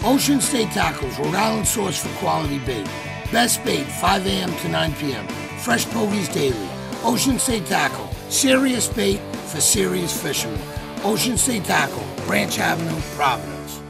Ocean State Tackles, Rhode Island source for quality bait. Best bait, 5 a.m. to 9 p.m. Fresh pogies daily. Ocean State Tackle, serious bait for serious fishermen. Ocean State Tackle, Branch Avenue, Providence.